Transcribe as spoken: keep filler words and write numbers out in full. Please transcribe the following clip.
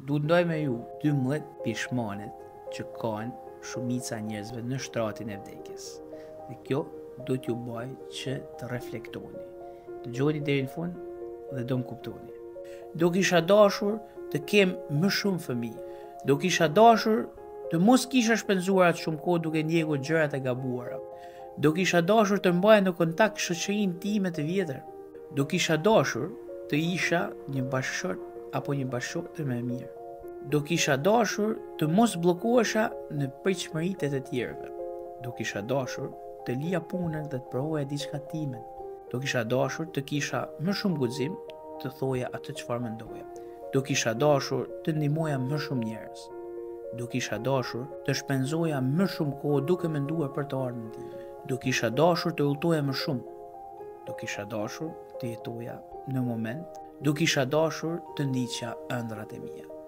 Du ndaj me ju dymbëdhjetë pishmanit që kanë shumica e njerëzve në shtratin e vdekjes. Dhe kjo do t'ju baj që të reflektoni. Dëgjoni deri në fund dhe do më kuptoni. Do kisha dashur të kem më shumë fëmijë. Do kisha dashur të mos kisha shpenzuar atë shumë kohë duke ndjekur gjërat e gabuara. Do kisha dashur të mbaj në kontakt shoqërinë time të vjetër. Do kisha dashur të isha një bashkëshort apo një bashkëshortër më e mirë. Do kisha dashur të mos bllokohesha në pritshmëritë e të tjerëve. Do kisha dashur të lija punën dhe të provoja diçka time. Do kisha dashur të kisha më shumë guxim të thoja atë çfarë mendoja. Do kisha dashur të ndihmoja më shumë njerëz. Do kisha dashur të shpenzoja më shumë kohë duke menduar për të ardhmen time. Do kisha dashur të udhtoja më shumë. Do kisha dashur të jetoja në moment. Do kisha dashur të ndiqja ëndrat e mia.